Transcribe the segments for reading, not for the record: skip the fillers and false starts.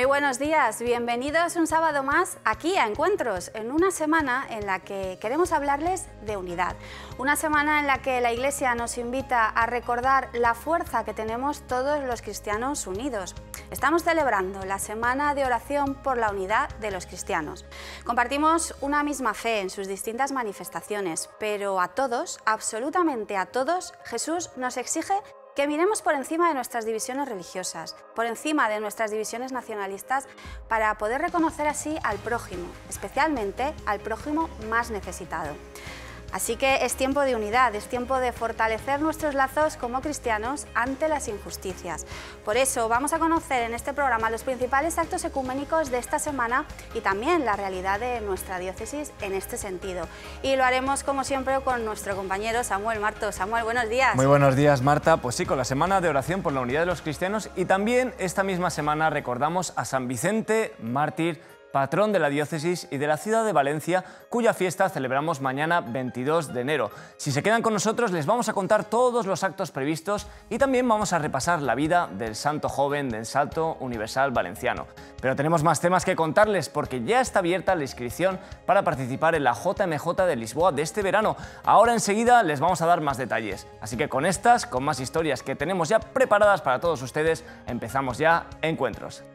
Muy buenos días, bienvenidos un sábado más aquí a Encuentros, en una semana en la que queremos hablarles de unidad. Una semana en la que la Iglesia nos invita a recordar la fuerza que tenemos todos los cristianos unidos. Estamos celebrando la Semana de Oración por la Unidad de los Cristianos. Compartimos una misma fe en sus distintas manifestaciones, pero a todos, absolutamente a todos, Jesús nos exige que miremos por encima de nuestras divisiones religiosas, por encima de nuestras divisiones nacionalistas, para poder reconocer así al prójimo, especialmente al prójimo más necesitado. Así que es tiempo de unidad, es tiempo de fortalecer nuestros lazos como cristianos ante las injusticias. Por eso vamos a conocer en este programa los principales actos ecuménicos de esta semana y también la realidad de nuestra diócesis en este sentido. Y lo haremos como siempre con nuestro compañero Samuel Marto. Samuel, buenos días. Muy buenos días, Marta. Pues sí, con la Semana de Oración por la Unidad de los Cristianos, y también esta misma semana recordamos a San Vicente, mártir, patrón de la diócesis y de la ciudad de Valencia, cuya fiesta celebramos mañana 22 de enero. Si se quedan con nosotros les vamos a contar todos los actos previstos y también vamos a repasar la vida del santo joven del Salto Universal Valenciano. Pero tenemos más temas que contarles porque ya está abierta la inscripción para participar en la JMJ de Lisboa de este verano. Ahora enseguida les vamos a dar más detalles. Así que con estas, con más historias que tenemos ya preparadas para todos ustedes, empezamos ya Encuentros.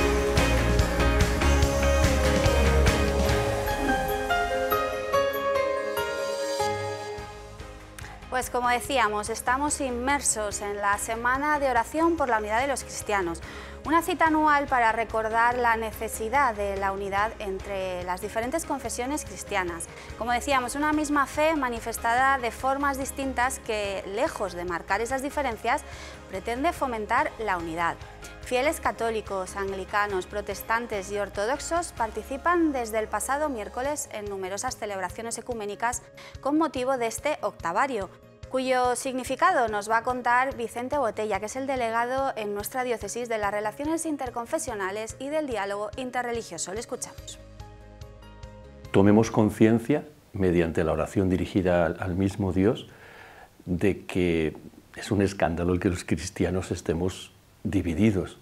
Pues como decíamos, estamos inmersos en la Semana de Oración por la Unidad de los Cristianos, una cita anual para recordar la necesidad de la unidad entre las diferentes confesiones cristianas. Como decíamos, una misma fe manifestada de formas distintas que, lejos de marcar esas diferencias, pretende fomentar la unidad. Fieles católicos, anglicanos, protestantes y ortodoxos participan desde el pasado miércoles en numerosas celebraciones ecuménicas con motivo de este octavario, cuyo significado nos va a contar Vicente Botella, que es el delegado en nuestra diócesis de las relaciones interconfesionales y del diálogo interreligioso. Le escuchamos. Tomemos conciencia, mediante la oración dirigida al mismo Dios, de que es un escándalo el que los cristianos estemos divididos.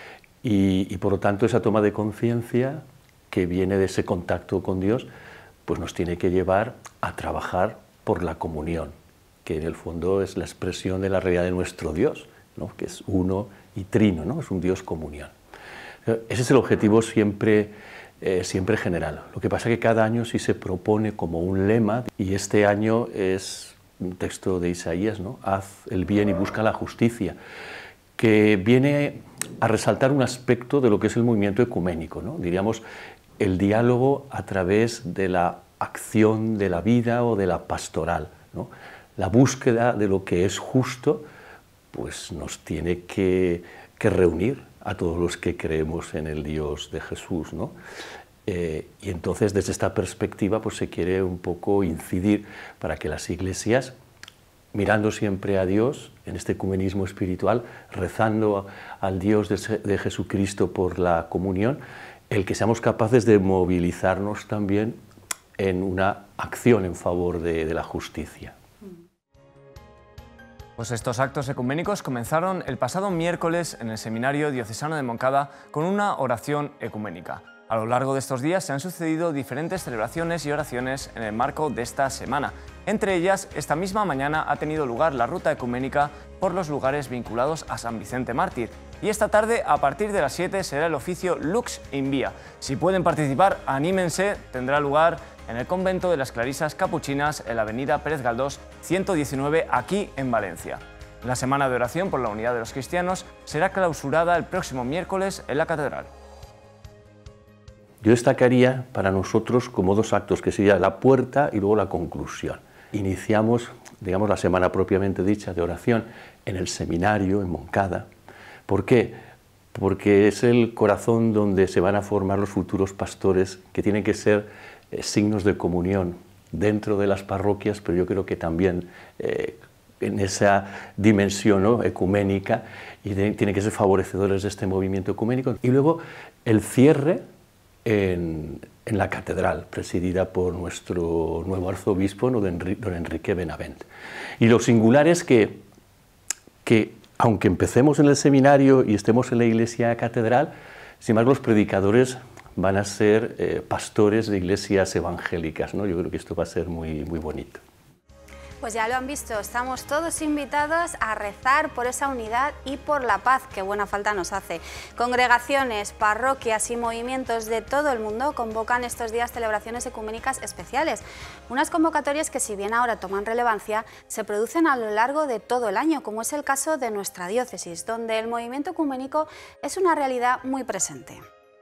Y por lo tanto esa toma de conciencia que viene de ese contacto con Dios, pues nos tiene que llevar a trabajar por la comunión, que en el fondo es la expresión de la realidad de nuestro Dios, ¿no? Que es uno y trino, ¿no? Es un Dios comunión. Ese es el objetivo siempre general. Lo que pasa es que cada año sí se propone como un lema, y este año es un texto de Isaías, ¿no? Haz el bien y busca la justicia, que viene a resaltar un aspecto de lo que es el movimiento ecuménico, ¿no? Diríamos, el diálogo a través de la acción de la vida o de la pastoral, ¿no? La búsqueda de lo que es justo, pues nos tiene que reunir a todos los que creemos en el Dios de Jesús, ¿no? Y entonces desde esta perspectiva pues se quiere un poco incidir para que las iglesias, mirando siempre a Dios en este ecumenismo espiritual, rezando al Dios de Jesucristo por la comunión, el que seamos capaces de movilizarnos también en una acción en favor de la justicia. Pues estos actos ecuménicos comenzaron el pasado miércoles en el Seminario Diocesano de Moncada con una oración ecuménica. A lo largo de estos días se han sucedido diferentes celebraciones y oraciones en el marco de esta semana. Entre ellas, esta misma mañana ha tenido lugar la ruta ecuménica por los lugares vinculados a San Vicente Mártir. Y esta tarde, a partir de las 7, será el oficio Lux in Via. Si pueden participar, anímense, tendrá lugar en el convento de las Clarisas Capuchinas, en la avenida Pérez Galdós 119, aquí en Valencia. La Semana de Oración por la Unidad de los Cristianos será clausurada el próximo miércoles en la Catedral. Yo destacaría para nosotros como dos actos, que sería la puerta y luego la conclusión. Iniciamos, digamos, la semana propiamente dicha de oración en el seminario, en Moncada. ¿Por qué? Porque es el corazón donde se van a formar los futuros pastores, que tienen que ser signos de comunión dentro de las parroquias, pero yo creo que también en esa dimensión, ¿no?, ecuménica, y tienen que ser favorecedores de este movimiento ecuménico. Y luego el cierre en la catedral, presidida por nuestro nuevo arzobispo, don Enrique Benavent. Y lo singular es que aunque empecemos en el seminario y estemos en la iglesia catedral, Sin embargo, los predicadores van a ser pastores de iglesias evangélicas, ¿no? Yo creo que esto va a ser muy, muy bonito. Pues ya lo han visto, estamos todos invitados a rezar por esa unidad y por la paz, que buena falta nos hace. Congregaciones, parroquias y movimientos de todo el mundo convocan estos días celebraciones ecuménicas especiales. Unas convocatorias que, si bien ahora toman relevancia, se producen a lo largo de todo el año, como es el caso de nuestra diócesis, donde el movimiento ecuménico es una realidad muy presente.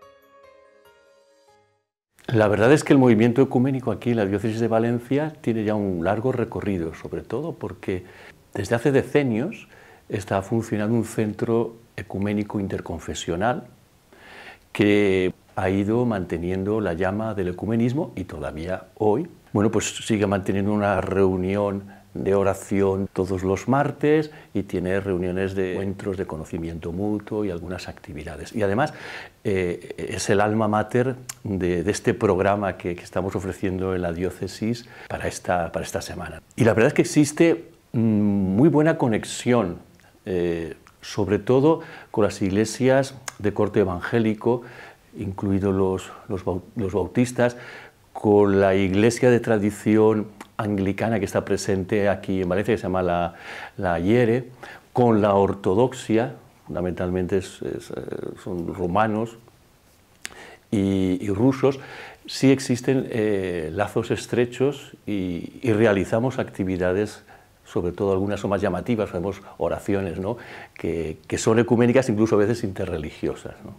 La verdad es que el movimiento ecuménico aquí en la diócesis de Valencia tiene ya un largo recorrido, sobre todo porque desde hace decenios está funcionando un centro ecuménico interconfesional que ha ido manteniendo la llama del ecumenismo y todavía hoy, bueno, pues sigue manteniendo una reunión de oración todos los martes y tiene reuniones de encuentros de conocimiento mutuo y algunas actividades. Y además es el alma mater de este programa que estamos ofreciendo en la diócesis para esta semana. Y la verdad es que existe muy buena conexión, sobre todo con las iglesias de corte evangélico, incluidos los bautistas, con la iglesia de tradición anglicana que está presente aquí en Valencia, que se llama la IERE, con la ortodoxia, fundamentalmente son romanos y rusos. Sí existen lazos estrechos y realizamos actividades, sobre todo algunas son más llamativas, hacemos oraciones, ¿no?, que son ecuménicas, incluso a veces interreligiosas, ¿no?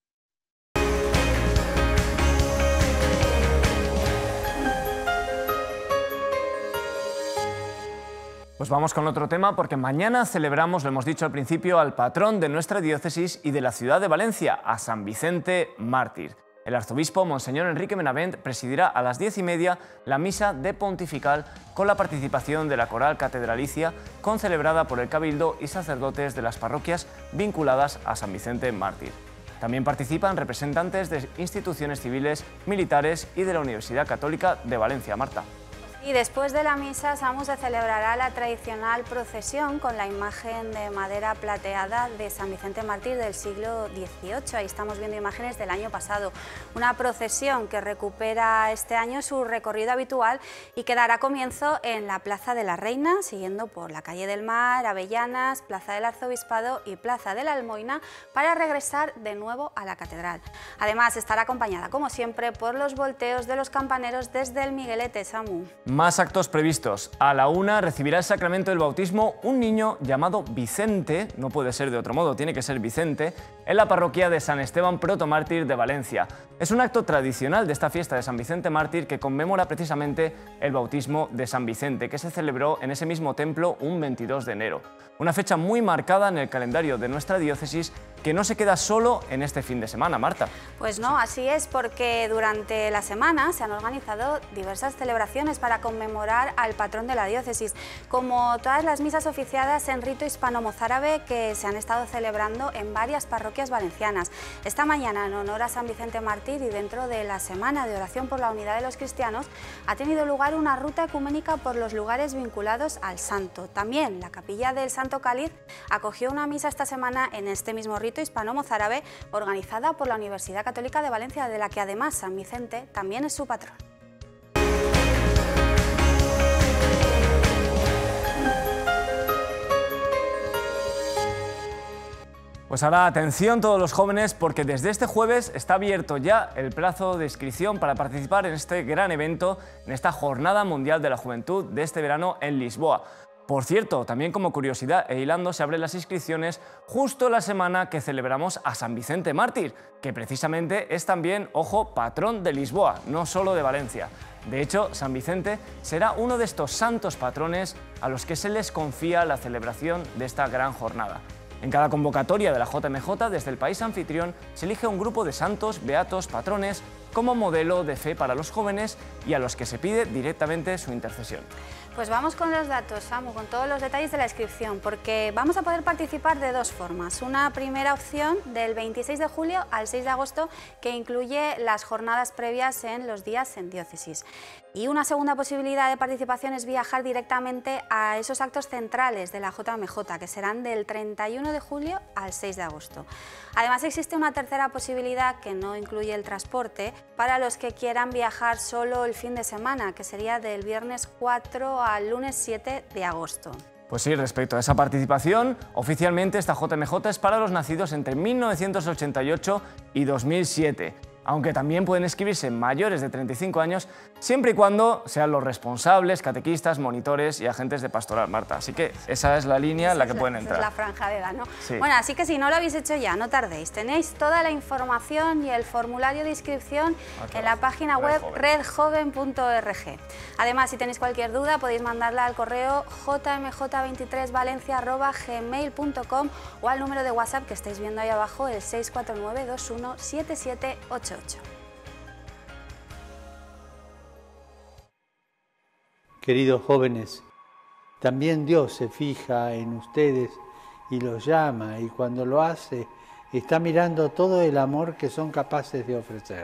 Pues vamos con otro tema, porque mañana celebramos, lo hemos dicho al principio, al patrón de nuestra diócesis y de la ciudad de Valencia, a San Vicente Mártir. El arzobispo, Monseñor Enrique Benavent, presidirá a las 10:30 la misa de pontifical con la participación de la coral catedralicia, concelebrada por el Cabildo y sacerdotes de las parroquias vinculadas a San Vicente Mártir. También participan representantes de instituciones civiles, militares y de la Universidad Católica de Valencia. Marta. Y después de la misa, Samu, se celebrará la tradicional procesión con la imagen de madera plateada de San Vicente Mártir del siglo XVIII. Ahí estamos viendo imágenes del año pasado. Una procesión que recupera este año su recorrido habitual y que dará comienzo en la Plaza de la Reina, siguiendo por la Calle del Mar, Avellanas, Plaza del Arzobispado y Plaza de la Almoina, para regresar de nuevo a la Catedral. Además, estará acompañada, como siempre, por los volteos de los campaneros desde el Miguelete, Samu. Más actos previstos. A la 1 recibirá el sacramento del bautismo un niño llamado Vicente, no puede ser de otro modo, tiene que ser Vicente, en la parroquia de San Esteban Protomártir de Valencia. Es un acto tradicional de esta fiesta de San Vicente Mártir que conmemora precisamente el bautismo de San Vicente, que se celebró en ese mismo templo un 22 de enero. Una fecha muy marcada en el calendario de nuestra diócesis, que no se queda solo en este fin de semana, Marta. Pues no, así es, porque durante la semana se han organizado diversas celebraciones para conmemorar al patrón de la diócesis, como todas las misas oficiadas en rito hispano-mozárabe que se han estado celebrando en varias parroquias valencianas. Esta mañana, en honor a San Vicente Mártir y dentro de la Semana de Oración por la Unidad de los Cristianos, ha tenido lugar una ruta ecuménica por los lugares vinculados al santo. También la Capilla del Santo Cáliz acogió una misa esta semana en este mismo rito hispano-mozárabe, organizada por la Universidad Católica de Valencia, de la que además San Vicente también es su patrón. Pues ahora atención todos los jóvenes, porque desde este jueves está abierto ya el plazo de inscripción para participar en este gran evento, en esta Jornada Mundial de la Juventud de este verano en Lisboa. Por cierto, también como curiosidad e hilando, se abren las inscripciones justo la semana que celebramos a San Vicente Mártir, que precisamente es también, ojo, patrón de Lisboa, no solo de Valencia. De hecho, San Vicente será uno de estos santos patrones a los que se les confía la celebración de esta gran jornada. En cada convocatoria de la JMJ, desde el país anfitrión, se elige un grupo de santos, beatos, patrones, como modelo de fe para los jóvenes y a los que se pide directamente su intercesión. Pues vamos con los datos, Samu, con todos los detalles de la inscripción, porque vamos a poder participar de dos formas. Una primera opción del 26 de julio al 6 de agosto, que incluye las jornadas previas en los días en diócesis. Y una segunda posibilidad de participación es viajar directamente a esos actos centrales de la JMJ, que serán del 31 de julio al 6 de agosto. Además, existe una tercera posibilidad que no incluye el transporte para los que quieran viajar solo el fin de semana, que sería del viernes 4 al lunes 7 de agosto. Pues sí, respecto a esa participación, oficialmente esta JMJ es para los nacidos entre 1988 y 2007. Aunque también pueden inscribirse mayores de 35 años, siempre y cuando sean los responsables, catequistas, monitores y agentes de pastoral, Marta. Así que esa es la línea en la que pueden entrar. Esa es la franja de edad, ¿no? Sí. Bueno, así que si no lo habéis hecho ya, no tardéis. Tenéis toda la información y el formulario de inscripción en la página web redjoven.org. Además, si tenéis cualquier duda, podéis mandarla al correo jmj23valencia@gmail.com o al número de WhatsApp que estáis viendo ahí abajo, el 649 21 7788. Queridos jóvenes, también Dios se fija en ustedes y los llama, y cuando lo hace, está mirando todo el amor que son capaces de ofrecer.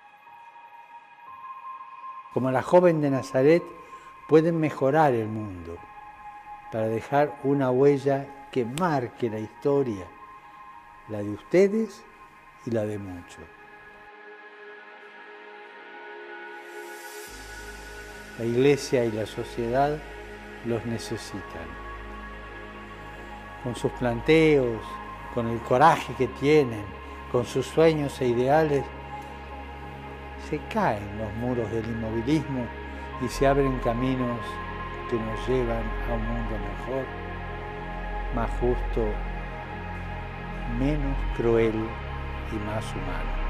Como la joven de Nazaret, pueden mejorar el mundo para dejar una huella que marque la historia, la de ustedes y la de muchos. La Iglesia y la sociedad los necesitan. Con sus planteos, con el coraje que tienen, con sus sueños e ideales, se caen los muros del inmovilismo y se abren caminos que nos llevan a un mundo mejor, más justo, menos cruel y más humano.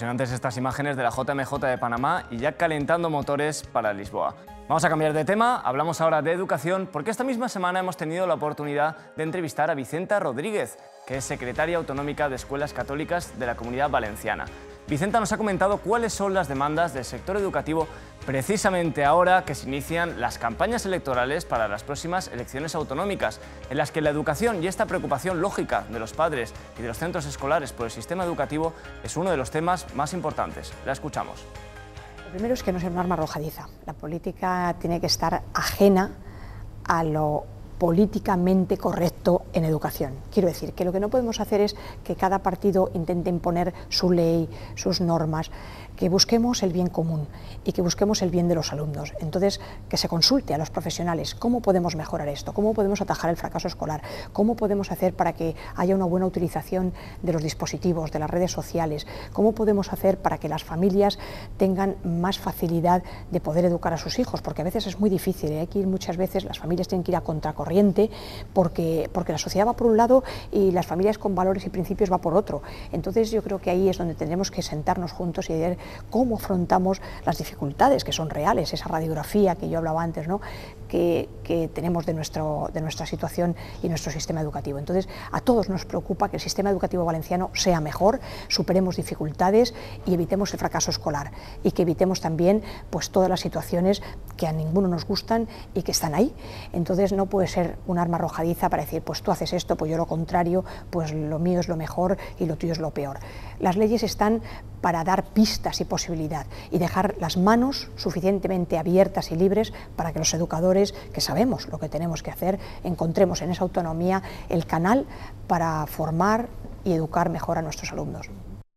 Impresionantes estas imágenes de la JMJ de Panamá y ya calentando motores para Lisboa. Vamos a cambiar de tema, hablamos ahora de educación, porque esta misma semana hemos tenido la oportunidad de entrevistar a Vicenta Rodríguez, que es secretaria autonómica de Escuelas Católicas de la Comunidad Valenciana. Vicenta nos ha comentado cuáles son las demandas del sector educativo precisamente ahora que se inician las campañas electorales para las próximas elecciones autonómicas, en las que la educación y esta preocupación lógica de los padres y de los centros escolares por el sistema educativo es uno de los temas más importantes. La escuchamos. Lo primero es que no sea un arma arrojadiza. La política tiene que estar ajena a lo políticamente correcto en educación. Quiero decir que lo que no podemos hacer es que cada partido intente imponer su ley, sus normas, que busquemos el bien común y que busquemos el bien de los alumnos. Entonces, que se consulte a los profesionales cómo podemos mejorar esto, cómo podemos atajar el fracaso escolar, cómo podemos hacer para que haya una buena utilización de los dispositivos, de las redes sociales, cómo podemos hacer para que las familias tengan más facilidad de poder educar a sus hijos, porque a veces es muy difícil, hay que ir muchas veces, las familias tienen que ir a contracorriente porque la sociedad va por un lado y las familias con valores y principios va por otro. Entonces yo creo que ahí es donde tenemos que sentarnos juntos y ver cómo afrontamos las dificultades que son reales, esa radiografía que yo hablaba antes, ¿no? que tenemos de nuestra situación y nuestro sistema educativo. Entonces, a todos nos preocupa que el sistema educativo valenciano sea mejor, superemos dificultades y evitemos el fracaso escolar y que evitemos también pues, todas las situaciones que a ninguno nos gustan y que están ahí. Entonces, no puede ser un arma arrojadiza para decir, pues tú haces esto, pues yo lo contrario, pues lo mío es lo mejor y lo tuyo es lo peor. Las leyes están para dar pistas y posibilidad y dejar las manos suficientemente abiertas y libres para que los educadores, que sabemos lo que tenemos que hacer, encontremos en esa autonomía el canal para formar y educar mejor a nuestros alumnos.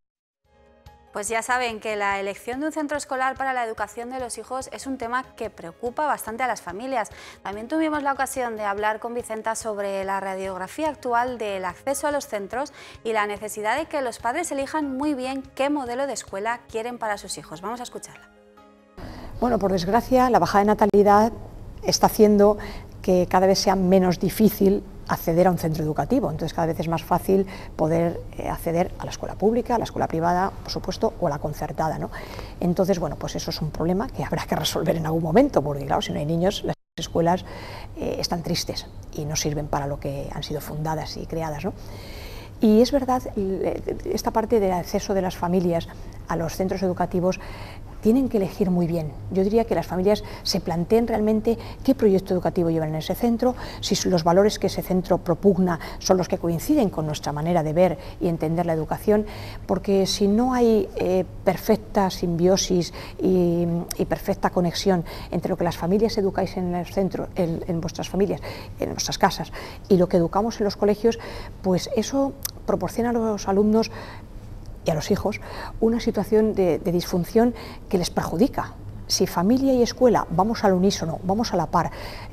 Pues ya saben que la elección de un centro escolar para la educación de los hijos es un tema que preocupa bastante a las familias. También tuvimos la ocasión de hablar con Vicenta sobre la radiografía actual del acceso a los centros y la necesidad de que los padres elijan muy bien qué modelo de escuela quieren para sus hijos. Vamos a escucharla. Bueno, por desgracia, la bajada de natalidad está haciendo que cada vez sea menos difícil acceder a un centro educativo, entonces cada vez es más fácil poder acceder a la escuela pública, a la escuela privada, por supuesto, o a la concertada, ¿no? Entonces, bueno, pues eso es un problema que habrá que resolver en algún momento, porque claro, si no hay niños, las escuelas están tristes y no sirven para lo que han sido fundadas y creadas, ¿no? Y es verdad, esta parte del acceso de las familias a los centros educativos tienen que elegir muy bien. Yo diría que las familias se planteen realmente qué proyecto educativo llevan en ese centro, si los valores que ese centro propugna son los que coinciden con nuestra manera de ver y entender la educación, porque si no hay perfecta simbiosis y perfecta conexión entre lo que las familias educáis en el centro, en vuestras familias, en nuestras casas, y lo que educamos en los colegios, pues eso proporciona a los alumnos y a los hijos una situación de disfunción que les perjudica. Si familia y escuela vamos al unísono, vamos a la par,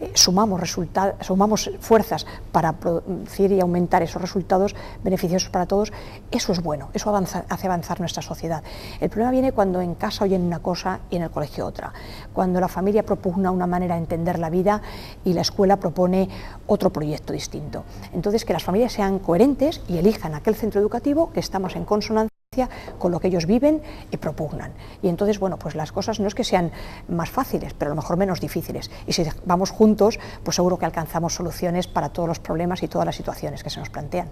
sumamos fuerzas para producir y aumentar esos resultados beneficiosos para todos, eso es bueno, eso hace avanzar nuestra sociedad. El problema viene cuando en casa oyen una cosa y en el colegio otra, cuando la familia propugna una manera de entender la vida y la escuela propone otro proyecto distinto. Entonces, que las familias sean coherentes y elijan aquel centro educativo que está más en consonancia con lo que ellos viven y propugnan. Y entonces, bueno, pues las cosas no es que sean más fáciles, pero a lo mejor menos difíciles. Y si vamos juntos, pues seguro que alcanzamos soluciones para todos los problemas y todas las situaciones que se nos plantean.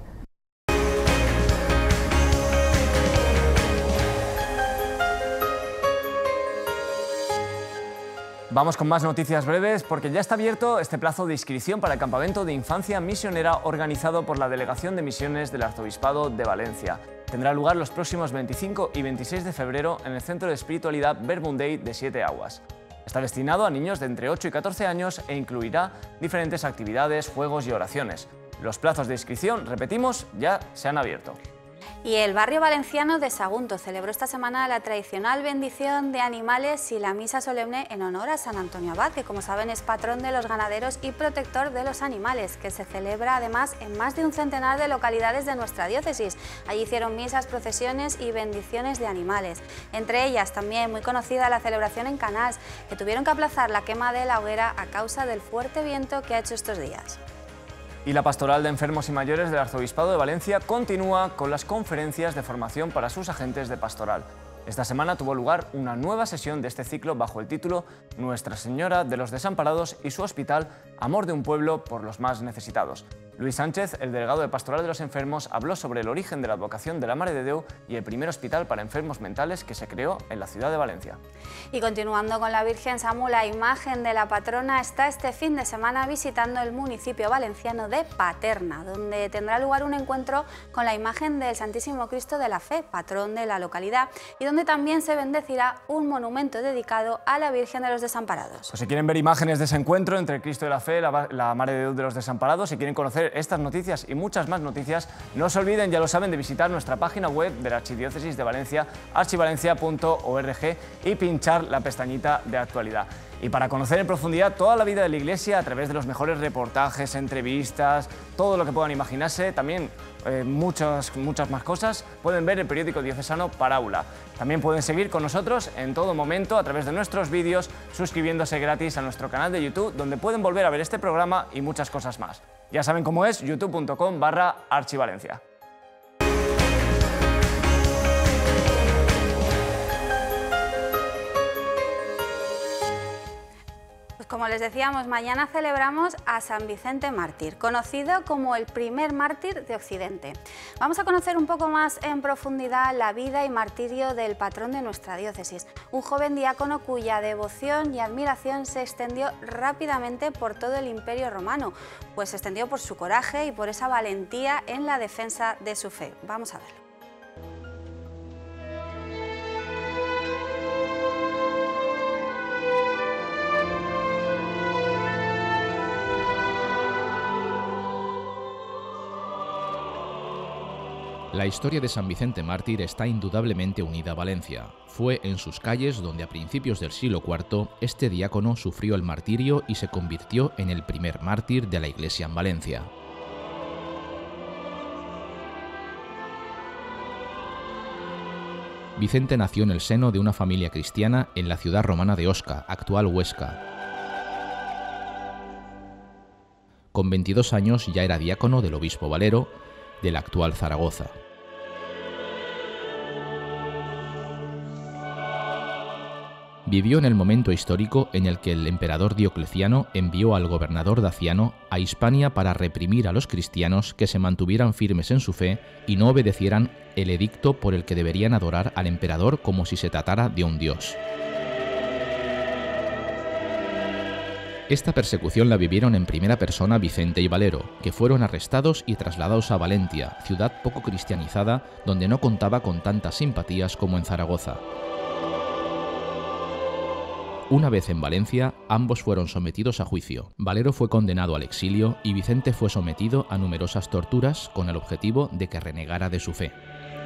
Vamos con más noticias breves porque ya está abierto este plazo de inscripción para el campamento de infancia misionera organizado por la Delegación de Misiones del Arzobispado de Valencia. Tendrá lugar los próximos 25 y 26 de febrero en el Centro de Espiritualidad Verbum Dei de Siete Aguas. Está destinado a niños de entre 8 y 14 años e incluirá diferentes actividades, juegos y oraciones. Los plazos de inscripción, repetimos, ya se han abierto. Y el barrio valenciano de Sagunto celebró esta semana la tradicional bendición de animales y la misa solemne en honor a San Antonio Abad, que como saben es patrón de los ganaderos y protector de los animales, que se celebra además en más de un centenar de localidades de nuestra diócesis. Allí hicieron misas, procesiones y bendiciones de animales. Entre ellas también muy conocida la celebración en Canals, que tuvieron que aplazar la quema de la hoguera a causa del fuerte viento que ha hecho estos días. Y la Pastoral de Enfermos y Mayores del Arzobispado de Valencia continúa con las conferencias de formación para sus agentes de pastoral. Esta semana tuvo lugar una nueva sesión de este ciclo bajo el título Nuestra Señora de los Desamparados y su Hospital, Amor de un Pueblo por los Más Necesitados. Luis Sánchez, el delegado de Pastoral de los Enfermos, habló sobre el origen de la advocación de la Mare de Déu y el primer hospital para enfermos mentales que se creó en la ciudad de Valencia. Y continuando con la Virgen, Samu, la imagen de la patrona está este fin de semana visitando el municipio valenciano de Paterna, donde tendrá lugar un encuentro con la imagen del Santísimo Cristo de la Fe, patrón de la localidad, y donde también se bendecirá un monumento dedicado a la Virgen de los Desamparados. Pues si quieren ver imágenes de ese encuentro entre el Cristo de la Fe, la Mare de Déu de los Desamparados, si quieren conocer estas noticias y muchas más noticias, no se olviden, ya lo saben, de visitar nuestra página web de la Archidiócesis de Valencia, archivalencia.org, y pinchar la pestañita de actualidad. Y para conocer en profundidad toda la vida de la Iglesia a través de los mejores reportajes, entrevistas, todo lo que puedan imaginarse, también muchas más cosas, pueden ver el periódico diocesano Parábola. También pueden seguir con nosotros en todo momento a través de nuestros vídeos, suscribiéndose gratis a nuestro canal de YouTube, donde pueden volver a ver este programa y muchas cosas más. Ya saben cómo es, youtube.com/archivalencia. Como les decíamos, mañana celebramos a San Vicente Mártir, conocido como el primer mártir de Occidente. Vamos a conocer un poco más en profundidad la vida y martirio del patrón de nuestra diócesis, un joven diácono cuya devoción y admiración se extendió rápidamente por todo el Imperio Romano, pues se extendió por su coraje y por esa valentía en la defensa de su fe. Vamos a verlo. La historia de San Vicente Mártir está indudablemente unida a Valencia. Fue en sus calles donde a principios del siglo IV este diácono sufrió el martirio y se convirtió en el primer mártir de la Iglesia en Valencia. Vicente nació en el seno de una familia cristiana en la ciudad romana de Osca, actual Huesca. Con 22 años ya era diácono del obispo Valero, de la actual Zaragoza. Vivió en el momento histórico en el que el emperador Diocleciano envió al gobernador Daciano a Hispania para reprimir a los cristianos que se mantuvieran firmes en su fe y no obedecieran el edicto por el que deberían adorar al emperador como si se tratara de un dios. Esta persecución la vivieron en primera persona Vicente y Valero, que fueron arrestados y trasladados a Valentia, ciudad poco cristianizada, donde no contaba con tantas simpatías como en Zaragoza. Una vez en Valencia, ambos fueron sometidos a juicio. Valero fue condenado al exilio y Vicente fue sometido a numerosas torturas con el objetivo de que renegara de su fe.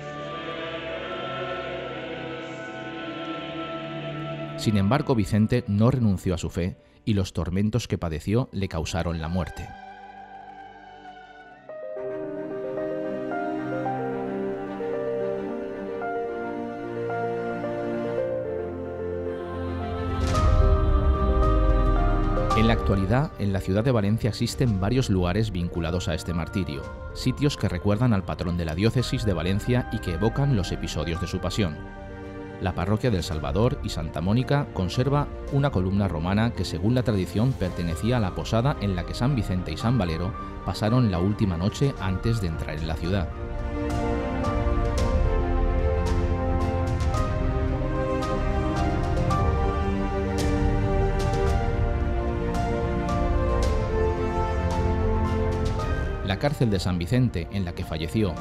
Sin embargo, Vicente no renunció a su fe y los tormentos que padeció le causaron la muerte. En la actualidad, en la ciudad de Valencia existen varios lugares vinculados a este martirio, sitios que recuerdan al patrón de la diócesis de Valencia y que evocan los episodios de su pasión. La parroquia del Salvador y Santa Mónica conserva una columna romana que, según la tradición, pertenecía a la posada en la que San Vicente y San Valero pasaron la última noche antes de entrar en la ciudad. La cárcel de San Vicente, en la que falleció,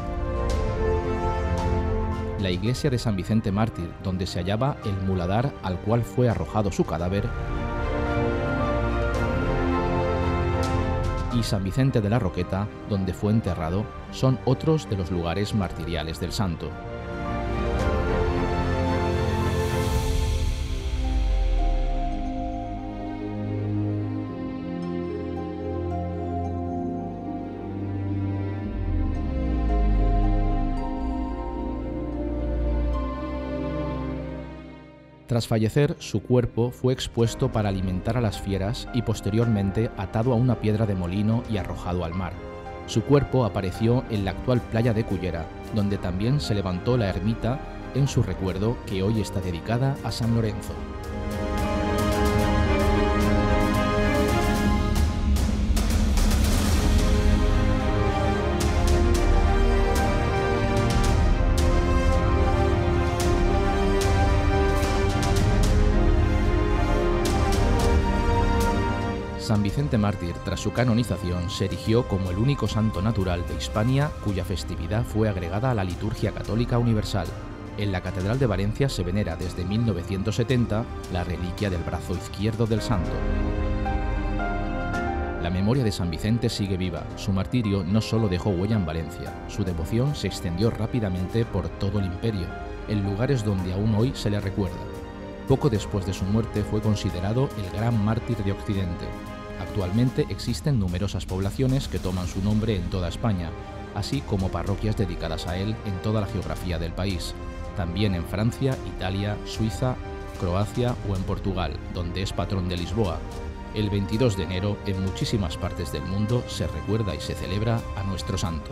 la iglesia de San Vicente Mártir, donde se hallaba el muladar al cual fue arrojado su cadáver, y San Vicente de la Roqueta, donde fue enterrado, son otros de los lugares martiriales del santo. Tras fallecer, su cuerpo fue expuesto para alimentar a las fieras y posteriormente atado a una piedra de molino y arrojado al mar. Su cuerpo apareció en la actual playa de Cullera, donde también se levantó la ermita en su recuerdo, que hoy está dedicada a San Lorenzo. San Vicente Mártir, tras su canonización, se erigió como el único santo natural de Hispania cuya festividad fue agregada a la liturgia católica universal. En la Catedral de Valencia se venera desde 1970 la reliquia del brazo izquierdo del santo. La memoria de San Vicente sigue viva. Su martirio no solo dejó huella en Valencia, su devoción se extendió rápidamente por todo el imperio, en lugares donde aún hoy se le recuerda. Poco después de su muerte fue considerado el gran mártir de Occidente. Actualmente existen numerosas poblaciones que toman su nombre en toda España, así como parroquias dedicadas a él en toda la geografía del país, también en Francia, Italia, Suiza, Croacia o en Portugal, donde es patrón de Lisboa. El 22 de enero, en muchísimas partes del mundo, se recuerda y se celebra a nuestro santo.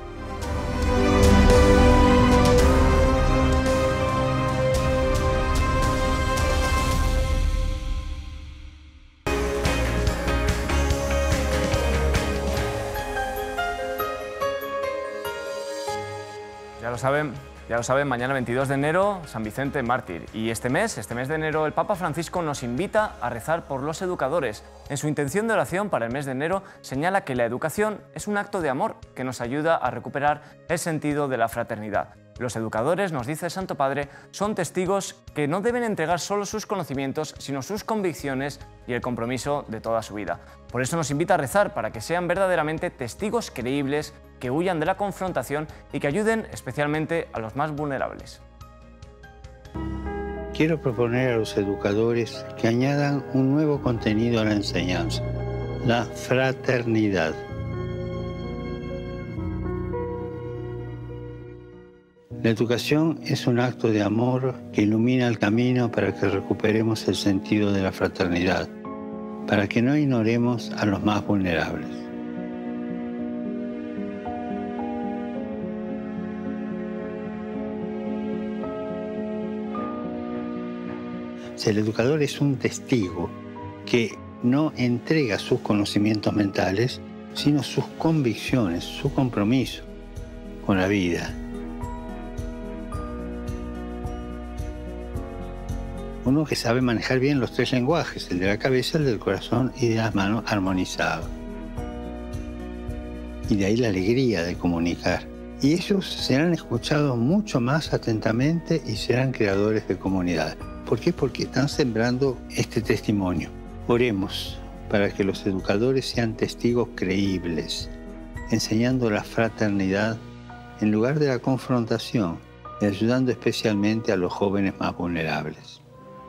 Ya lo saben, mañana 22 de enero, San Vicente Mártir. Y este mes de enero, el Papa Francisco nos invita a rezar por los educadores. En su intención de oración para el mes de enero señala que la educación es un acto de amor que nos ayuda a recuperar el sentido de la fraternidad. Los educadores, nos dice el Santo Padre, son testigos que no deben entregar solo sus conocimientos, sino sus convicciones y el compromiso de toda su vida. Por eso nos invita a rezar para que sean verdaderamente testigos creíbles, que huyan de la confrontación y que ayuden especialmente a los más vulnerables. Quiero proponer a los educadores que añadan un nuevo contenido a la enseñanza, la fraternidad. La educación es un acto de amor que ilumina el camino para que recuperemos el sentido de la fraternidad, para que no ignoremos a los más vulnerables. Si el educador es un testigo que no entrega sus conocimientos mentales, sino sus convicciones, su compromiso con la vida. Uno que sabe manejar bien los tres lenguajes, el de la cabeza, el del corazón y de las manos, armonizado. Y de ahí la alegría de comunicar. Y ellos serán escuchados mucho más atentamente y serán creadores de comunidad. ¿Por qué? Porque están sembrando este testimonio. Oremos para que los educadores sean testigos creíbles, enseñando la fraternidad en lugar de la confrontación y ayudando especialmente a los jóvenes más vulnerables.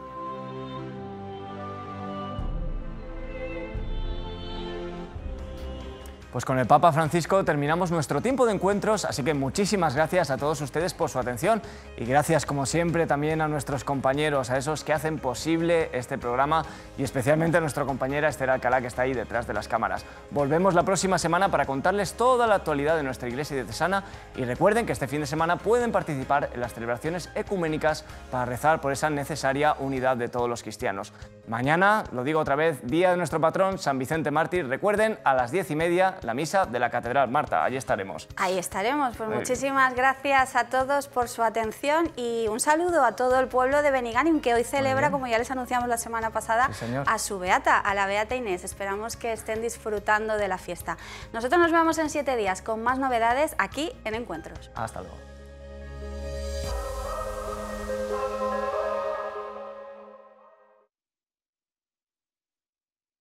Pues con el Papa Francisco terminamos nuestro tiempo de encuentros, así que muchísimas gracias a todos ustedes por su atención y gracias como siempre también a nuestros compañeros, a esos que hacen posible este programa y especialmente a nuestra compañera Esther Alcalá que está ahí detrás de las cámaras. Volvemos la próxima semana para contarles toda la actualidad de nuestra Iglesia diocesana y recuerden que este fin de semana pueden participar en las celebraciones ecuménicas para rezar por esa necesaria unidad de todos los cristianos. Mañana, lo digo otra vez, día de nuestro patrón, San Vicente Mártir. Recuerden, a las 10:30, la misa de la Catedral. Marta, allí estaremos. Ahí estaremos. Pues muchísimas gracias a todos por su atención y un saludo a todo el pueblo de Benigànim, que hoy celebra, como ya les anunciamos la semana pasada, sí, a su beata, a la beata Inés. Esperamos que estén disfrutando de la fiesta. Nosotros nos vemos en 7 días con más novedades aquí en Encuentros. Hasta luego.